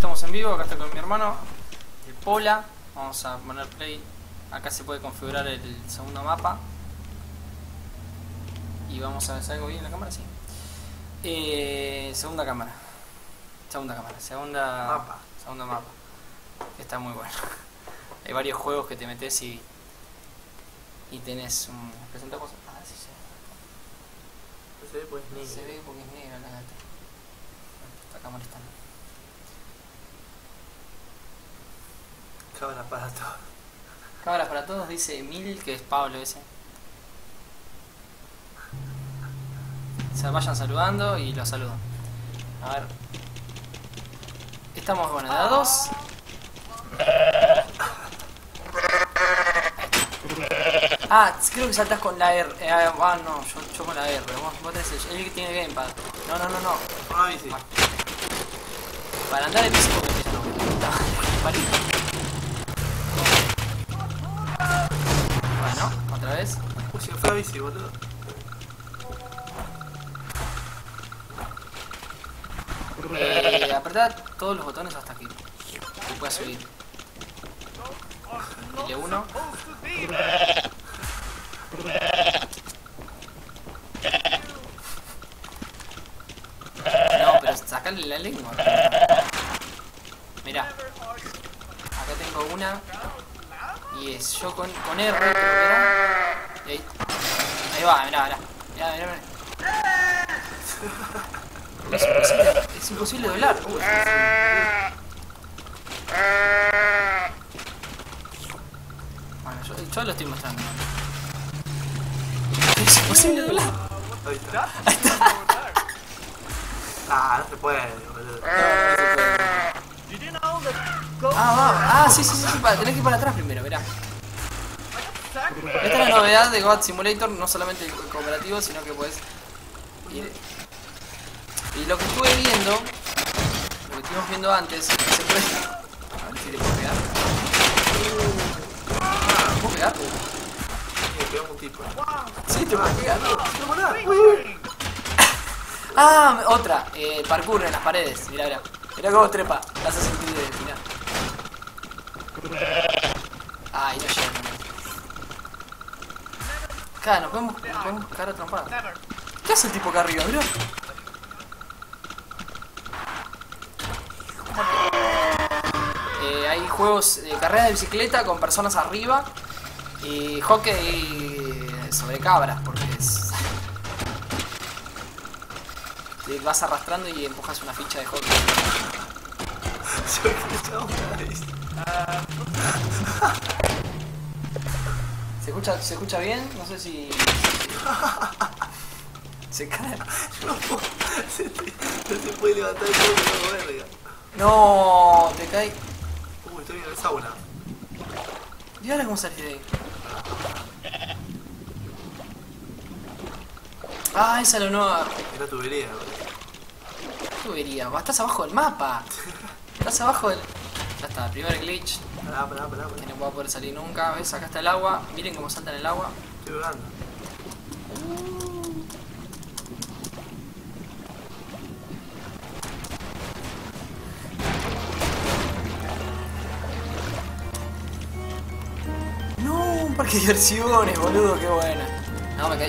estamos en vivo, acá estoy con mi hermano, el Pola. Vamos a poner play. Acá se puede configurar el segundo mapa. Y vamos a ver, ¿salgo bien en la cámara? Sí. Segunda cámara. Segunda mapa. Está muy bueno. Hay varios juegos que te metes y tenés un... ¿Presenta cosas? Ah, sí, sí. No se ve porque es negro. Se ve porque es negra la gata. Está acá molestando. Cámara para todo. Cámaras para todos, dice Emil, que es Pablo ese. Se vayan saludando y los saludo. A ver. Estamos, bueno, de a dos. Ah, creo que saltás con la R. No, yo con la R. Vos tenés el que tiene gamepad. No. Ah, bici. Para andar en bici porque ya no. Bueno, otra vez. Uy, se me fue la bici, boludo. Apretá todos los botones hasta que puedas subir. L1. No, pero sacale la lengua. Mirá. Acá tengo una. Y es yo con R, creo que era. Y ahí va, mirá. Es imposible doblar. Bueno, yo lo estoy mostrando. Es imposible doblar. Ahí está. Ah, no se puede, boludo. Sí, tenés que ir para atrás primero, mirá. Esta es la novedad de Goat Simulator, no solamente el cooperativo, sino que puedes ir. Y lo que estuve viendo, lo que estuvimos viendo antes, se puede... A ver si te puedo pegar. ¿Te puedo pegar? Sí, pegamos un tipo. Sí, te puedo pegar. Otra, parkour en las paredes, mirá cómo trepa, la hace sentir de mirá. Ay, no llega. Acá, nos podemos cagar a trompadas. ¿Qué hace el tipo acá arriba, bro? Hay juegos de carrera de bicicleta con personas arriba y hockey sobre cabras, porque te vas arrastrando y empujas una ficha de hockey. ¿Se escucha bien? No sé si... Se cae. No se puede levantar el cuerpo, verga. No, te cae. Estoy en el sauna. ¿Y ahora cómo salís de ahí? Esa es la nueva... Es la tubería, boludo. Tubería, estás abajo del mapa. Estás abajo del... Ya está, primer glitch. Pará. Que no va a poder salir nunca. ¿Ves? Acá está el agua. Miren cómo salta en el agua. Estoy volando. No, un parque de diversiones, boludo, qué buena. No, me caí.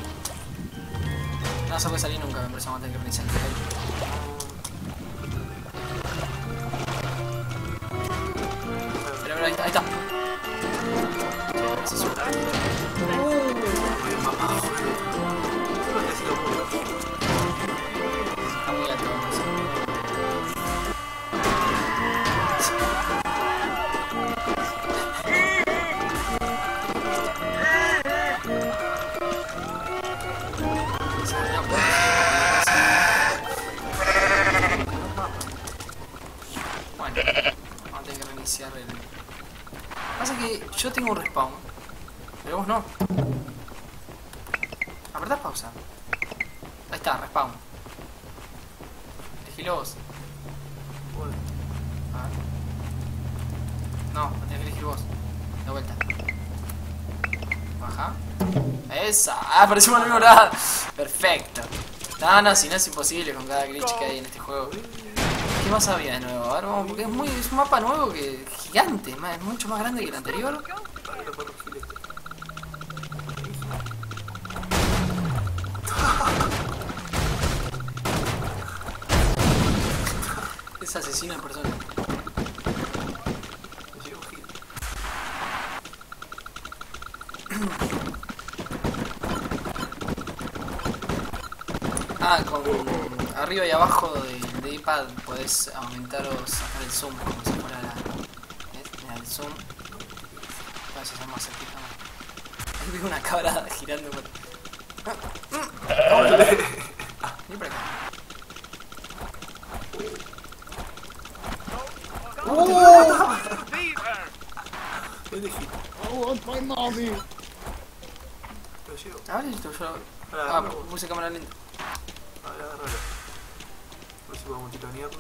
No se puede salir nunca, me parece que vamos a tener que reiniciar. Pero ahí está. Se sube. Está muy alto, no sé. Bueno, vamos a tener que reiniciar el... Pasa que yo tengo un respawn, pero vos no. Apretá pausa. Ahí está, respawn. Elegilo vos. A ver. No, lo tenés que elegir vos. De vuelta. Baja. Esa. Aparecimos en el mismo lado. Perfecto. No, si no es imposible con cada glitch que hay en este juego. ¿Qué más había de nuevo? A ver, vamos, porque es un mapa nuevo que es gigante, es mucho más grande que el anterior. Es asesino en persona. Ah, con arriba y abajo del iPad podés aumentar o sacar el zoom como si fuera la... ¿Ves? Mira el zoom. A ver si está más cerquita. Ahí veo una cabra girando por... Vení por acá. I want my mommy. Lo llevo. A ver esto, yo... Ah, puse cámara lenta. Ahora agárralo. A ver si podemos tironearlo.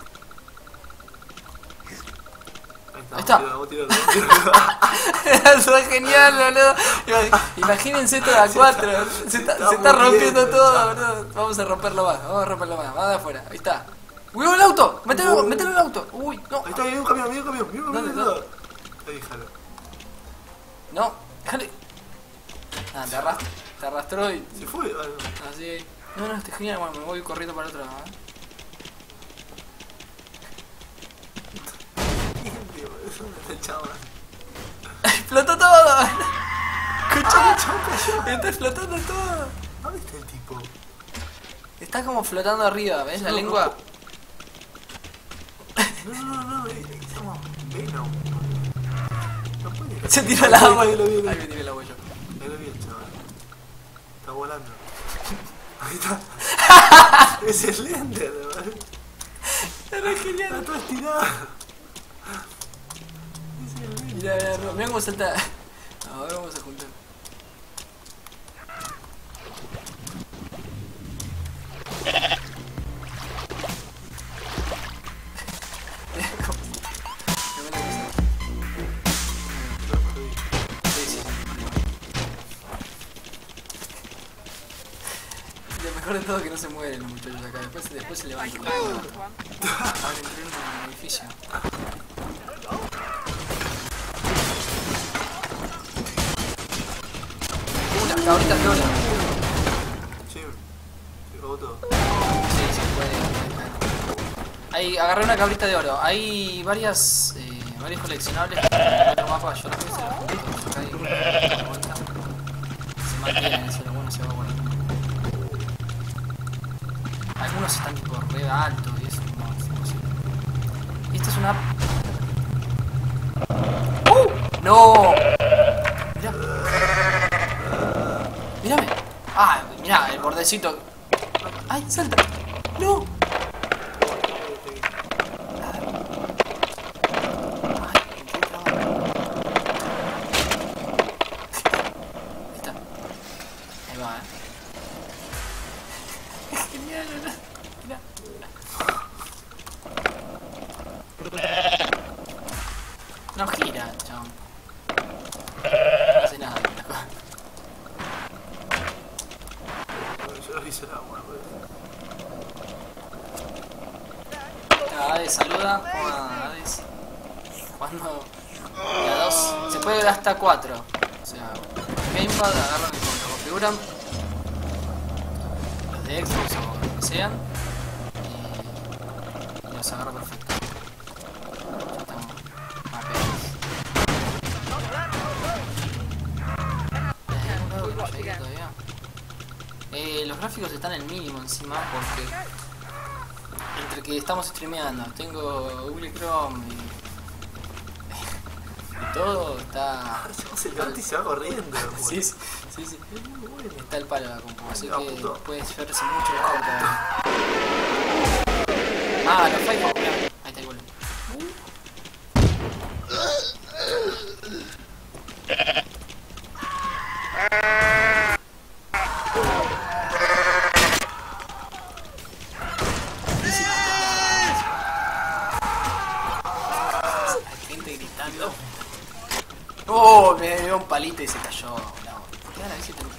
Ahí está. Vamos a tirarlo. Eso es genial, boludo. Imagínense esto de a 4. Se está rompiendo todo, boludo. Vamos a romperlo más, Vamos de afuera. Ahí está. ¡Uy, el auto! ¡Mételo en el auto! ¡Uy, no! Ahí está, viene un camión. ¿Dónde? Ahí, déjalo. No, déjale. Ah, te arrastró y... ¿Se fue? Ah, no. Así. No, está genial. Bueno, me voy corriendo para el otro lado, ¡Explotó todo! Está explotando todo. ¿Dónde está el tipo? Está como flotando arriba, ¿ves? La lengua. No, estamos Venom. No puede. Se tiró el agua. Ahí lo vi. Ahí me tiré el agua yo. Ahí lo vi el chaval. Está volando. Ahí está. Es el Slender, ¿verdad? Era genial. Está todo estirado. Mira cómo salta. Ahora vamos a juntar. Lo mejor de todo es que no se mueren los muchachos acá. Después se levantan. Ahora entré en un edificio. Cabritas de oro. Sí, se robó todo. Sí, se puede. Ahí, agarré una cabrita de oro. Hay varios coleccionables en otro mapa. Yo no sé si los juntos. Acá hay una vuelta. Se mantienen, eso es lo bueno, se va guardando. Algunos están tipo re altos y eso no es imposible. Y esta es una... ¡No! Mírame. Ah, mirá, el bordecito. ¡Ay, salta! ¡No! Ahí está. Ahí va, Es genial, mirá. No gira, chabón. No hace nada. Yo lo hice la buena, Hades saluda. Hades. Cuando la 2 se puede ver hasta 4. O sea, Gamepad agarran y lo configuran. Los de Xbox o lo que sean. Y los agarra perfecto. Ya están mapeados. Todavía. Los gráficos están en mínimo encima porque entre que estamos streameando, tengo Google Chrome y todo está... Se levanta y se va corriendo. Sí. Está el palo la compu, así que puedes verse mucho mejor todavía. Ah, los Firefox, mirá. Ahí está el gol. Oh, me dio un palito y se cayó. No, ¿por qué a la bici te...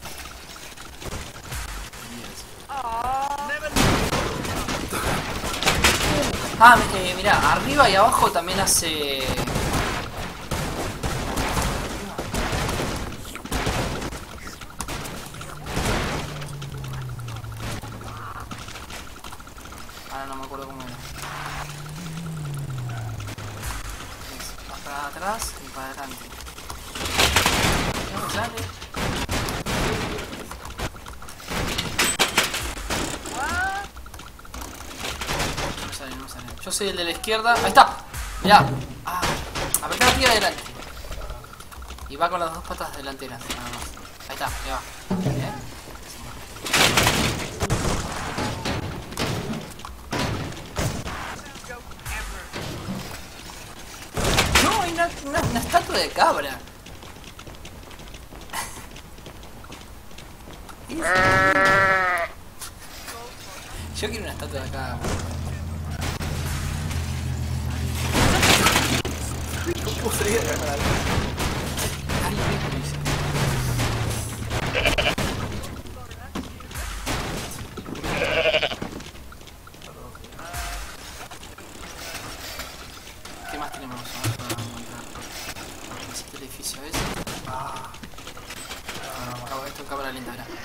Ah, mirá, arriba y abajo también hace... Ahora no me acuerdo cómo era. Es para atrás y para adelante. Dale. No sale. Yo soy el de la izquierda. Ahí está. Mirá. Ah, apretá aquí adelante. Y va con las dos patas delanteras. Nada más. Ahí está. Ya va. Bien. No, hay una estatua de cabra. Yo quiero una estatua de cabra. ¿Cómo sería la cara? ¿Qué más tenemos para encontrar? ¿Este edificio ese? Esto es cámara lenta, ¿verdad?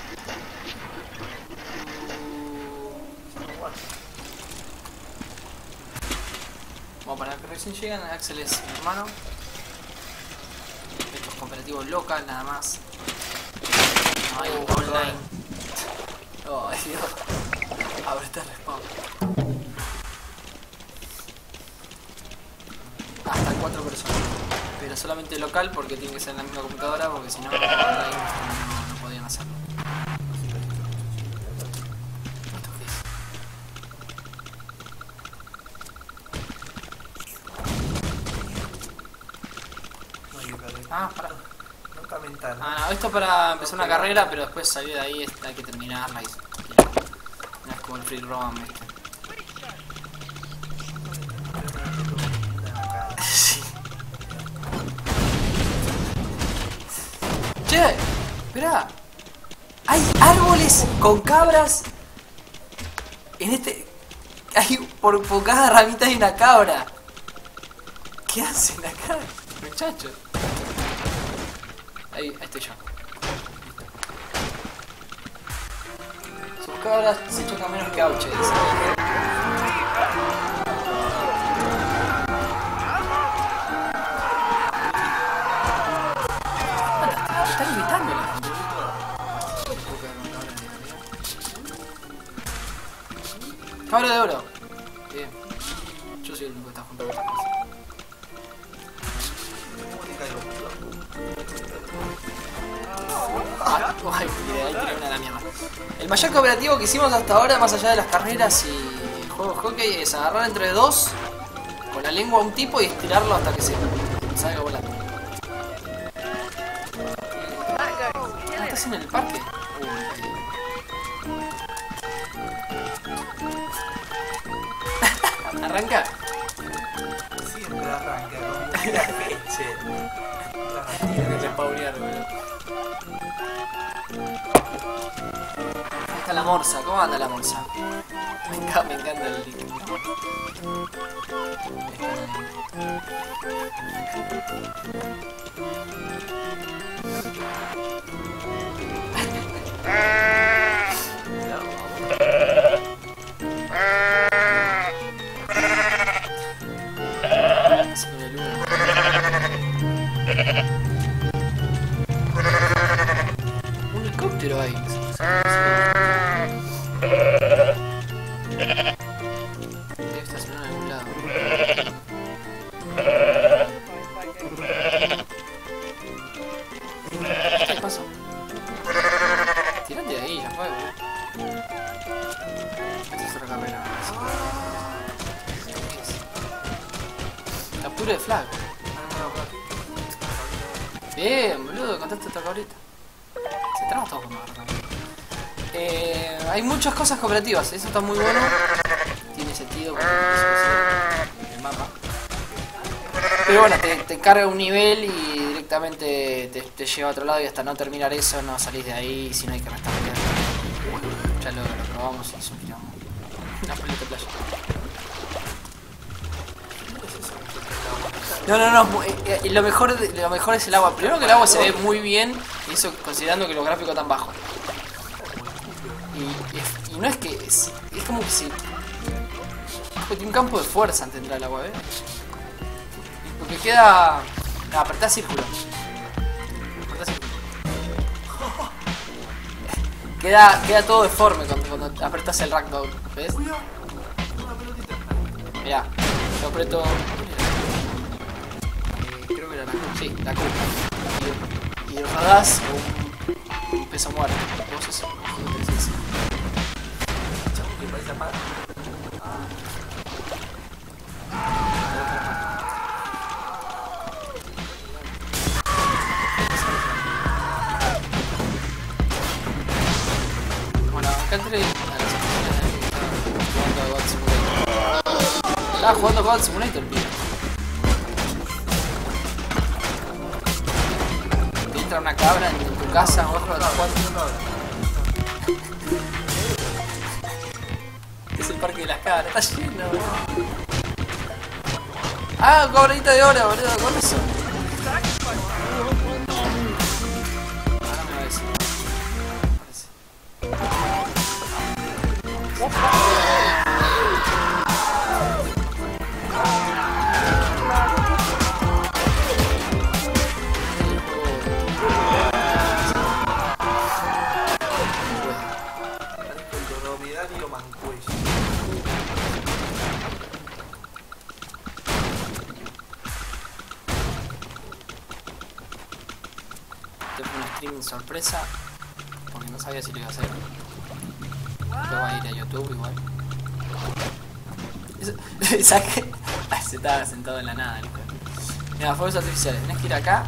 Bueno, para que recién llegan, Axel es mi hermano. Esto es cooperativo local, nada más. No hay online. Oh, Dios. Abre este respawn. Hasta 4 personas. Pero solamente local porque tiene que ser en la misma computadora, porque si no, online no podían hacerlo. ¿Esto qué es? Ah, pará. Nota mental. Ah, no, esto para empezar una carrera, pero después salir de ahí hay que terminarla y... No es como el free roam, ¿viste? Sí. Che, esperá. Hay árboles con cabras en este... Hay por cada ramita hay una cabra. ¿Qué hacen acá, muchachos? Ahí estoy yo. Sus cabras se chocan menos que Auche, dice. Están gritando la gente. Cabra de oro. Bien. Yo soy el único que está junto a esta cosa. Ay, ahí tiré una a la mierda. El mayor cooperativo que hicimos hasta ahora, más allá de las carreras y juegos de hockey, es agarrar entre dos con la lengua a un tipo y estirarlo hasta que se salga volando. Ah, ¿estás en el parque? ¿Arranca? Siempre arranca con la leche. Tiene que spawnear, boludo. Ahí está la morsa, ¿cómo anda la morsa? Me encanta el link. Un helicóptero ahí. Debe estacionar en algún lado. ¿Qué pasa? Tirate de ahí, ya fue, boludo. Esta es otra carrera. Captura de flag. Bien, boludo, contaste otra cabrita. Se traba todo con hay muchas cosas cooperativas, eso está muy bueno. Tiene sentido porque es el mapa. Pero bueno, te carga un nivel y directamente te lleva a otro lado y hasta no terminar eso no salís de ahí, si no hay que restablecer. Ya lo probamos y es un quilombo. Una paleta de playa. No, lo mejor es el agua. Primero que el agua se ve muy bien, y eso considerando que los gráficos están bajos. Y no es que... Es como que si... Tiene un campo de fuerza antes de entrar al agua, ¿ves? Porque queda... apretá círculo. Apretá círculo. Queda todo deforme cuando apretás el ragdoll, ¿ves? Una pelotita. Mirá, yo aprieto... creo que era la Q. Sí, la Q. Y rodás un peso muerto. Vos eso. Que parece apagado. Bueno, acá entré a las oficinas. Estaba jugando God Simulator, pibe. Te entra una cabra en tu casa, vos jugás es el parque de las cabras, está lleno, boludo. Ah, un cabradito de oro, boludo, con eso. Ahora me va a decir. Parezco el dromedario mancuello. Este fue un streaming sorpresa, porque no sabía si lo iba a hacer. Después va a ir a YouTube igual. ¿Sabes qué? Ay, se estaba sentado en la nada, el juego. Mira, fuegos artificiales, tenés que ir acá.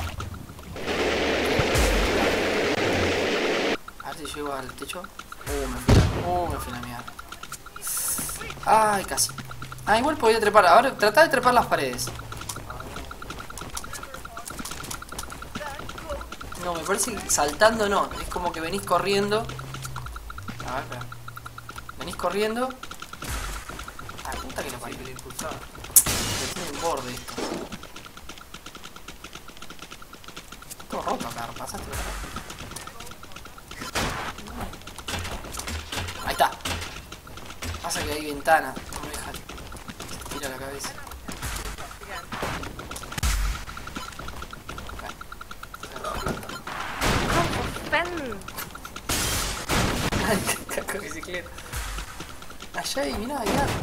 A ver si llego al techo. Me fui a la mierda. Ay, casi. Ah, igual podía trepar. Ahora tratá de trepar las paredes. No, me parece que saltando no. Es como que venís corriendo. A ver, espera. Venís corriendo. Ah, puta que lo parió. Que le impulsaba. Tiene un borde esto. Todo roto acá, pasaste por acá. Ahí está. Pasa que hay ventana. No me deja. Se tira la cabeza. Ay, caco de bicicleta. Allá hay, mirá, hay arte.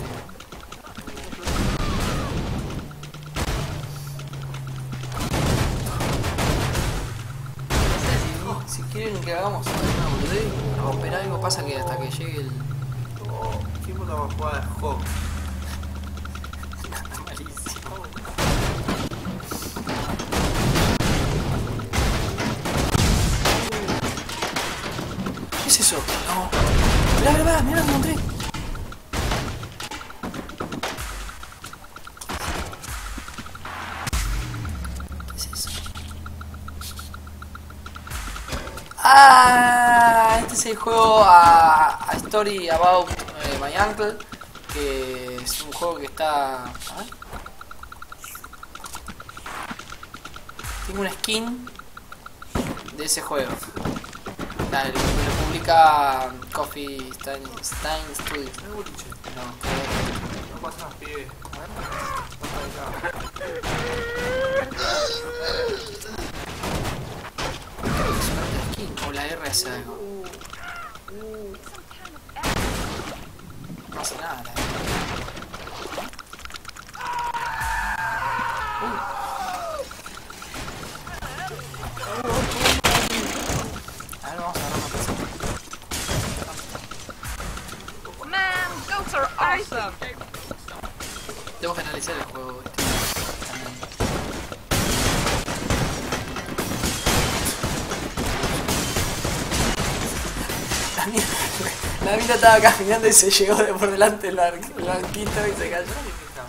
Si quieren que hagamos una boludez, romper algo, pasa que hasta que llegue el... ¿Qué puta va a jugar al juego? Malísimo. ¿Qué es eso? No. Mirá, lo encontré. ¿Qué es eso? Ah, este es el juego a Story About My Uncle, que es un juego que está... A ver. Tengo una skin de ese juego. Lo publica Coffee Stein Studios. No es boliche. No, No pasa más, pibe. a ver. Creo que es una otra skin. O la R hace algo. No hace nada la R. A ver, vamos a agarrar una cosa. Man, goats are awesome. Tengo que analizar el juego este. La mina estaba caminando y se llegó de por delante el banquito y se cayó.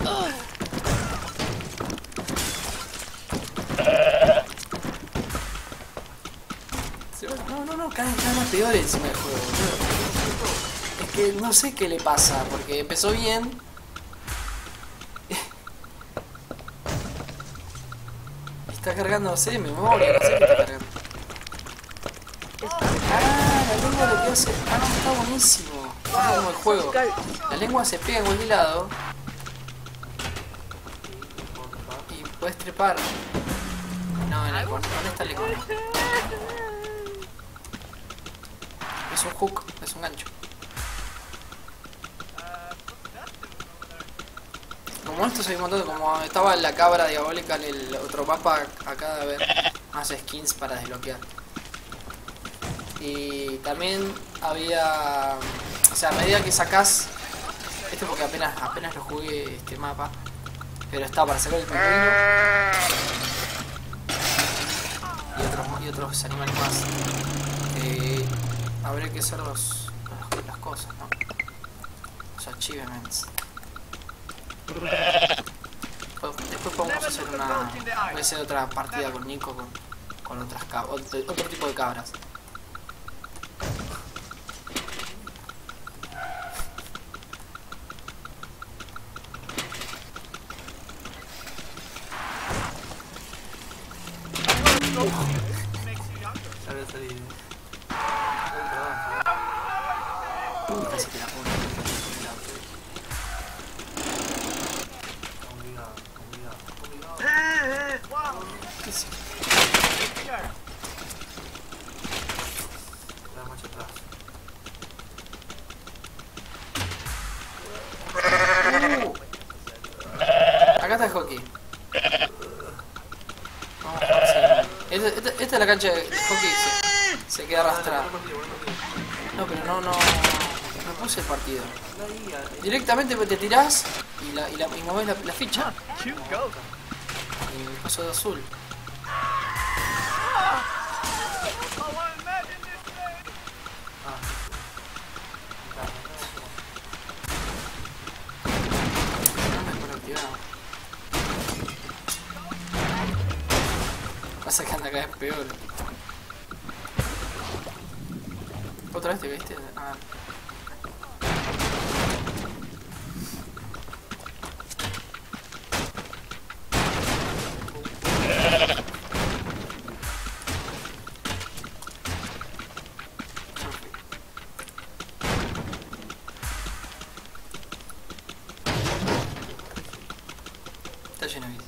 No, cada más peor encima el juego. Es que no sé qué le pasa, porque empezó bien. Está cargando, sí, memoria, no sé qué está cargando. Ah, la lengua lo que hace. Ah, no, está buenísimo. Es como el juego. La lengua se pega en cualquier lado y puedes trepar. No, en el con esta lengua no. Es un hook, es un gancho. Como esto hay un montón, como estaba la cabra diabólica en el otro mapa, acá de ver más skins para desbloquear. Y también había, o sea, a medida que sacás, este porque apenas lo jugué este mapa, pero está para sacar el pingüino y otros animales más. Habría que hacer las cosas, ¿no? Los achievements. Después podemos hacer voy a hacer otra partida con Nico con otras otro tipo de cabras. Ya voy a salir. Casi te la pongo. ¿Qué es? La marcha atrás. Acá está el hockey. Vamos a jugar así. Esta es la cancha de hockey. Se queda arrastrada. No, pero no puse el partido. Directamente te tirás y movés la ficha. Y el paso de azul. No me acuerdo activado. Pasa que anda cada vez peor. ¿Otra vez te viste? Ah. Está lleno de bicis.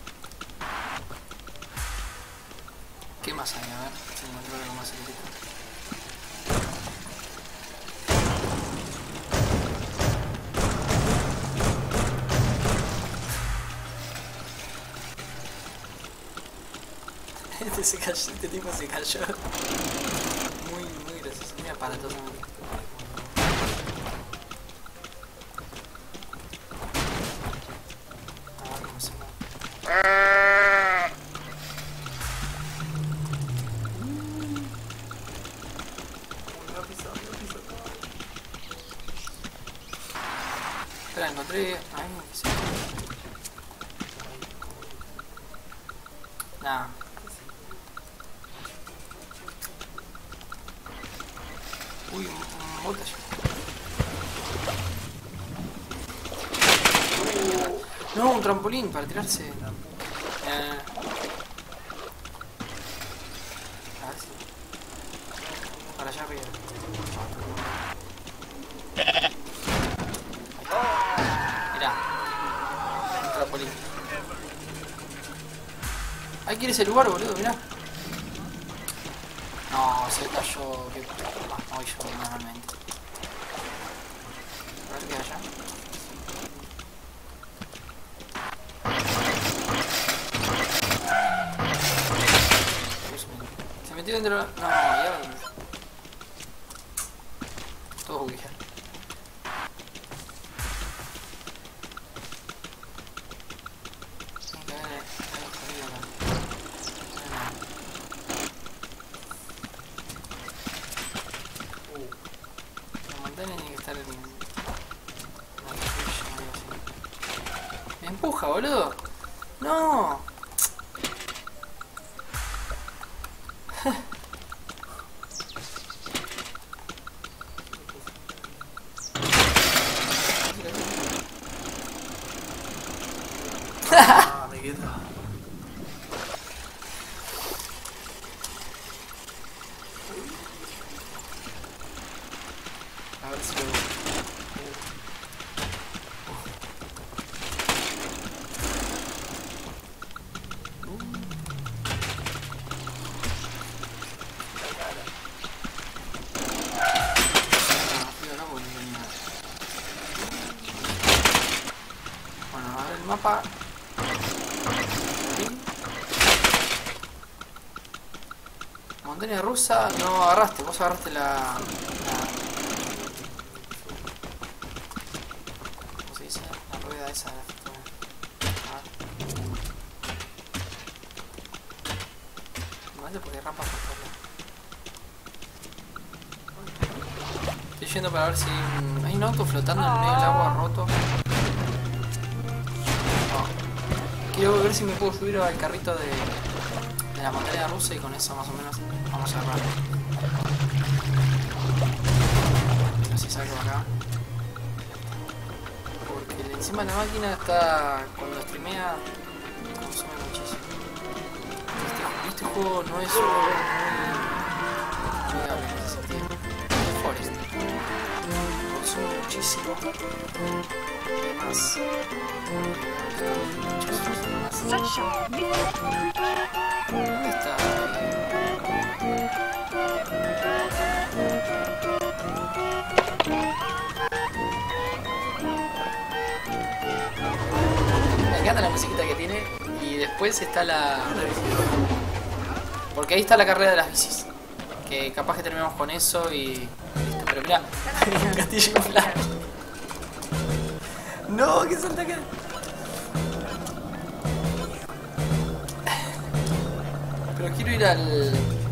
¿Qué más hay? A ver, si encuentro algo más cerquita. Este tipo se cayó. Muy gracioso, muy aparatoso. A ver cómo se mueve. Espera, encontré. Ay, ¿qué sé? Nah. Uy, un bota ya. No, un trampolín para tirarse. A ver si. Para allá arriba. Mirá. Un trampolín. Ahí quiere ese lugar, boludo, mirá. No, se cayó. ¿Qué? Voy yo normalmente. A ver qué hay allá. Se metió dentro. No, ya. Todo bugueado. Tiene que estar en... Me empuja, boludo. No. Ah, me queda. montaña rusa no agarraste, vos agarraste la... ¿Cómo se dice? La rueda esa de la fortuna. No porque hay rampas por todos lados. Estoy yendo para ver si hay un auto flotando en el medio del agua roto. No. Quiero ver si me puedo subir al carrito de la montaña rusa y con eso más o menos vamos a agarrar. A ver si salgo acá. Porque encima la máquina está, cuando streamea, consume muchísimo. Este juego no es muy amigable en ese sentido. Es Forest. Consume muchísimo. Además, Such a ¿dónde está? Me encanta la musiquita que tiene. Y después está la... Porque ahí está la carrera de las bicis. Que capaz que terminamos con eso y... listo. Pero mirá, hay un castillo inflable. No, que salta acá. Pero quiero ir al...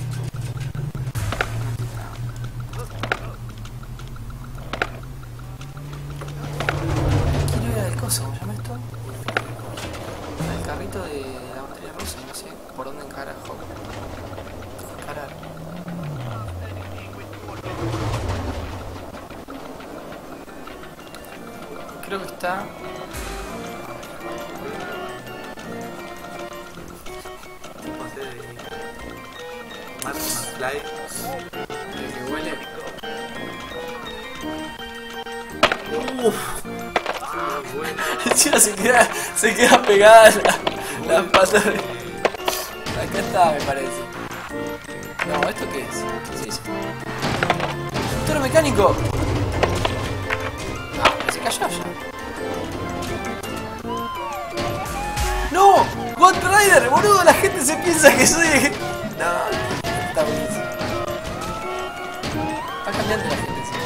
Quiero ir al coso, ¿cómo se llama esto? Al carrito de la montaña rusa, no sé por dónde encarajo. Encarar. Creo que está... Tipo hacer Martin McFly. que huele. Encima se queda pegada la pata. Acá está, me parece. No, ¿esto qué es? ¿Qué se dice? ¡Toro mecánico! Ah, pero se cayó ya. ¡No! ¡Ghost Rider! ¡Boludo! La gente se piensa que soy... No, está buenísimo. Va cambiando la gente, sí.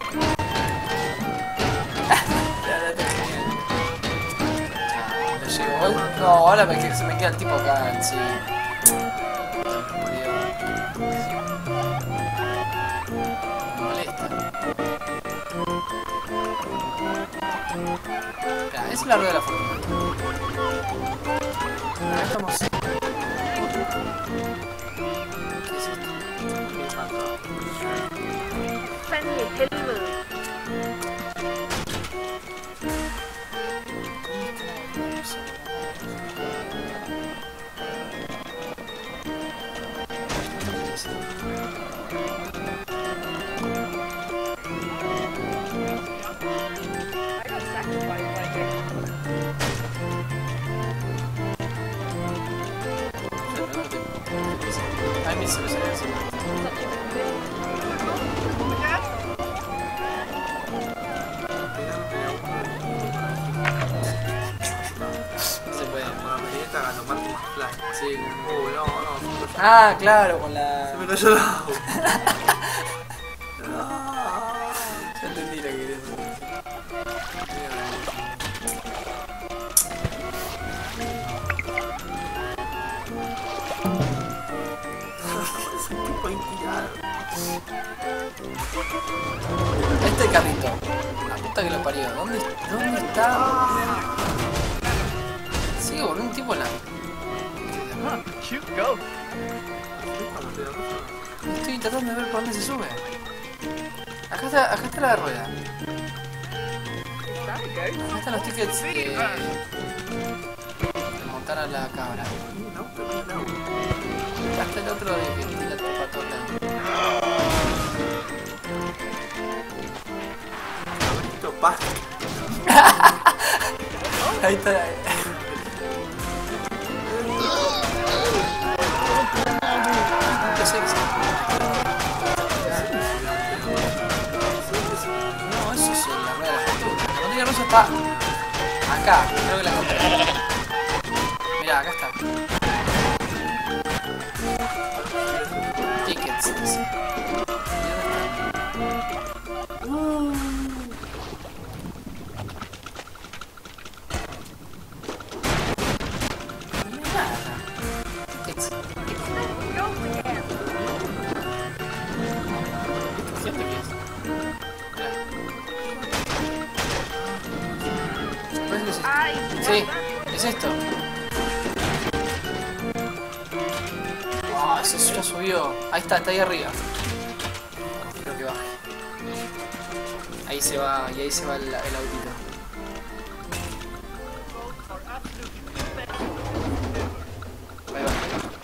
No, ahora se me queda el tipo acá, sí. Me molesta. Esa es la rueda de la fortuna. Acá estamos. ¿Qué es esto? friendly hello. I got sacrificed like it. Ay, mi se me salió encima. No se puede. Con la melineta ganó Martin McFly. Sí. No. Ah, claro, con la... Se me cayó el agua. Ya entendí lo que querías decir. Es un tipo inspirado. Este carrito. La puta que lo parió. ¿Dónde está? Sigue con un tipo en la... Cute go. Estoy tratando de ver por dónde se sube. Acá está la rueda. There we go. Acá están los tickets de montar a la cabra. Acá está el otro de que tira tu patota. Cabrito pasto. Ahí está. No sé qué sea. No, eso es la rueda de la fortuna. La montaña rusa está acá. Creo que la encontré. Mirá, acá está. Sí, es esto. Ah, eso ya subió. Ahí está ahí arriba. Creo que baje. Ahí se va, y ahí se va el autito. Ahí va.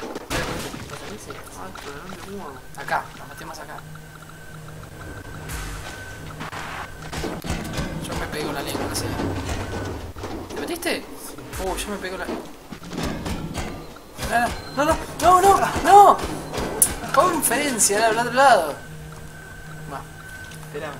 Ah, pero ¿dónde muevo? Acá, nos metemos acá. Yo me pegué con la lengua, no sé. ¿Te metiste? Yo me pegué con la... ¡No! Conferencia, era al otro lado. Va, espérame.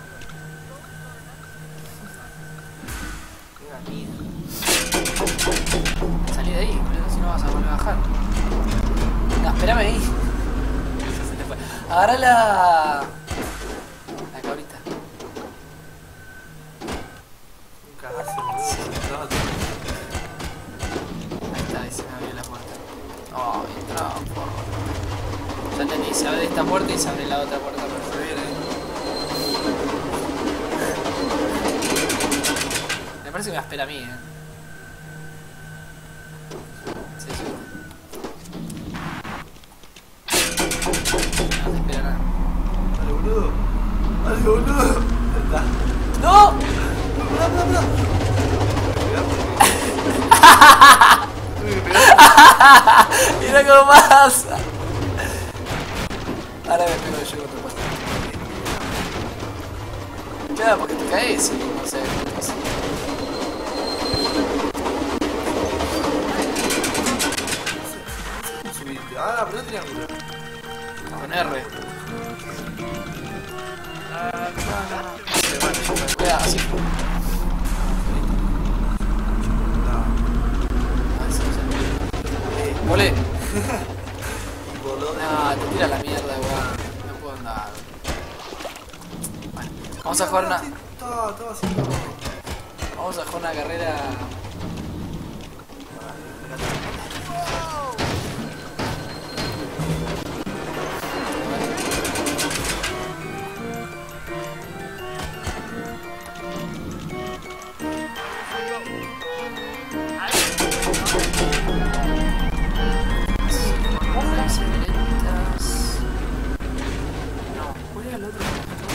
Salí de ahí, boludo, si no vas a volver a bajar. No, espérame ahí. Se te fue. Agarra la cabrita. Un cagazo, boludo. Ahí está, ahí se me abrió la puerta. Oh, entraba, por... Ya entendí, se abre esta puerta y se abre la otra puerta para subir ahí. Me parece que me espera a mí, Sí, sí. No te espera nada. Dale, boludo. Dale, boludo. Ya está. ¡No! Pará. Tuve que pegar. Mira cómo pasa. Ahora me pego yo con tu puesto. Claro, porque te caes y no sé qué pasa. Subiste. Ah, apretá triángulo. Con R. Cuidado, así. Volé. Voló. No, te tira la mierda, weón. No puedo andar. Bueno, vamos a jugar una. Estaba haciendo. Vamos a jugar una carrera. No, ¿cuál era el otro?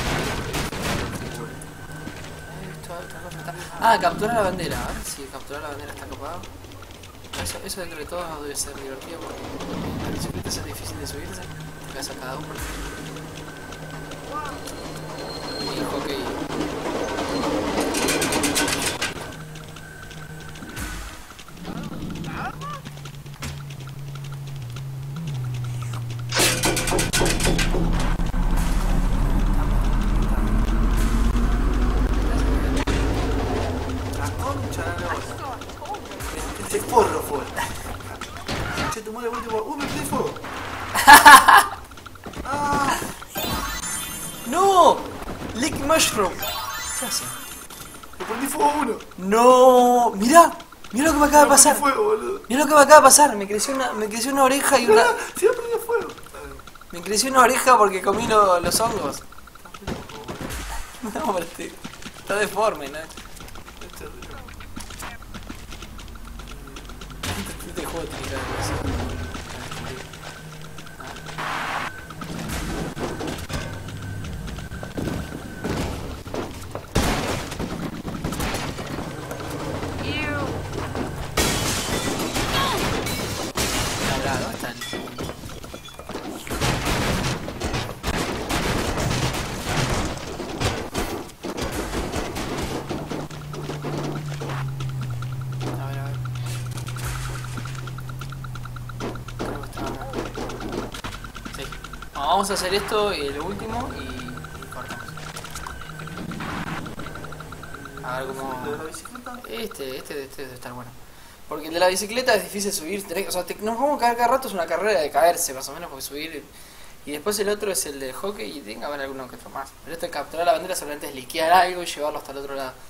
Ah, capturar la bandera. A ver si capturar la bandera está copado. Eso dentro de todo debe ser divertido porque las bicicletas es difícil de subirse. Te caes a cada uno. Y el hockey. La concha de la lora. Este forro fue. Che, tu madre, último. Me prendí fuego. Ah, ¡No! Lick Mushroom. ¿Qué hace? le prendí fuego a uno. ¡No! Mirá, mirá lo que me acaba de pasar. Me prendí fuego, boludo. Mirá lo que me acaba de pasar. Me creció una oreja y una... Sí, me prendí fuego. Me creció una oreja porque comí los hongos. No, pero está deforme, ¿no? Este juego tiene que haber eso. Ew. ¿Dónde está el...? A ver. Creo que está acá. Sí. No, vamos a hacer esto y lo último y cortamos. A ver cómo... ¿Lo de la bicicleta? Este debe estar bueno. Porque el de la bicicleta es difícil subir. O sea, nos vamos a caer cada rato, es una carrera de caerse más o menos, porque subir. Y después el otro es el del hockey y tiene que haber alguno que otro más. Pero este de capturar la bandera solamente es liquear algo y llevarlo hasta el otro lado.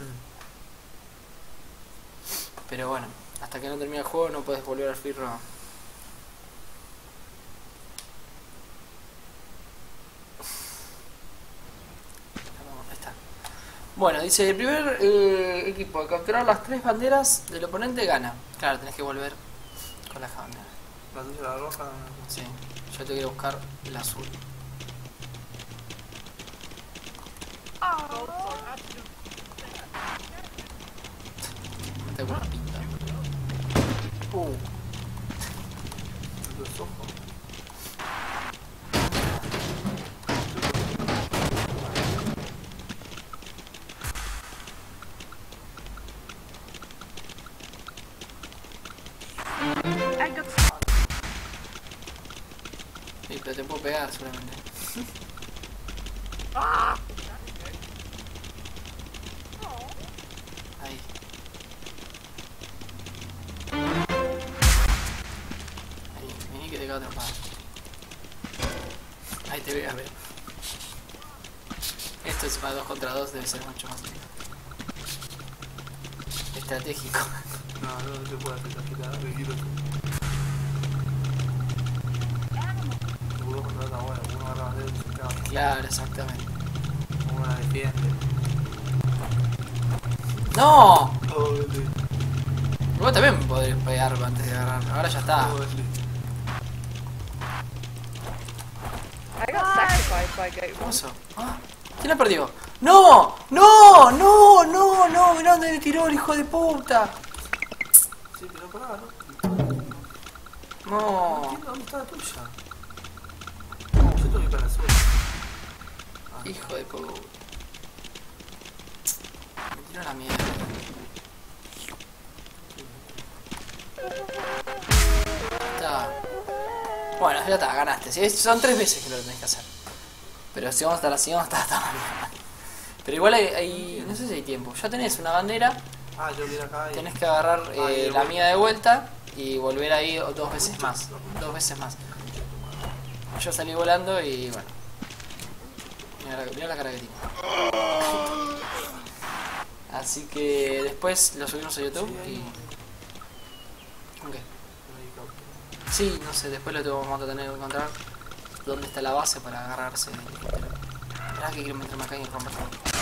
Pero bueno, hasta que no termine el juego no puedes volver al firro. Ahí está. Bueno, dice, el primer equipo de capturar las 3 banderas del oponente gana. Claro, tenés que volver con las banderas. La tuya, la roja. Sí, yo te voy a buscar el azul. Tengo una pinta. Los ojos. I got Sí, pero te puedo pegar solamente. Ahí. Ahí, vení que te cago atrapado. Ahí te voy a ver. Esto es para 2 contra 2, debe ser mucho más estratégico. No se puede hacer tarjeta, requito. Uno contra otra, bueno, uno agarra bandera y se caga. Claro, exactamente. Uno la defiende. ¡No! Ole. Vos también podés pegar antes de agarrar. Ahora ya está. Ole. I got sacrificed by Goat. ¿Cómo eso? ¿Ah? ¿Quién la perdió? ¡No! ¡No! ¡No! ¡No! ¡No! Mirá dónde me tiró el hijo de puta. Sí, pero pará, ¿no? No. ¿Dónde está la tuya? No, yo tengo que ir para la suya. Hijo de puta. Me tiró la mierda. Está. Bueno, ya está, ganaste. ¿Sí? Son 3 veces que lo tenés que hacer. Pero si vamos hasta la siguiente, hasta la mierda. Pero igual hay. No sé si hay tiempo. Ya tenés una bandera. Ah, yo vine acá y... Tenés que agarrar de la vuelta. mía de vuelta y volver ahí 2 veces más. 2 veces más. Yo salí volando y bueno. Mirá la cara que tiene. Así que después lo subimos a YouTube y... ¿Con qué? Sí, no sé, después lo vamos a tener que encontrar dónde está la base para agarrarse. Mirá que quiero meterme acá y romper todo.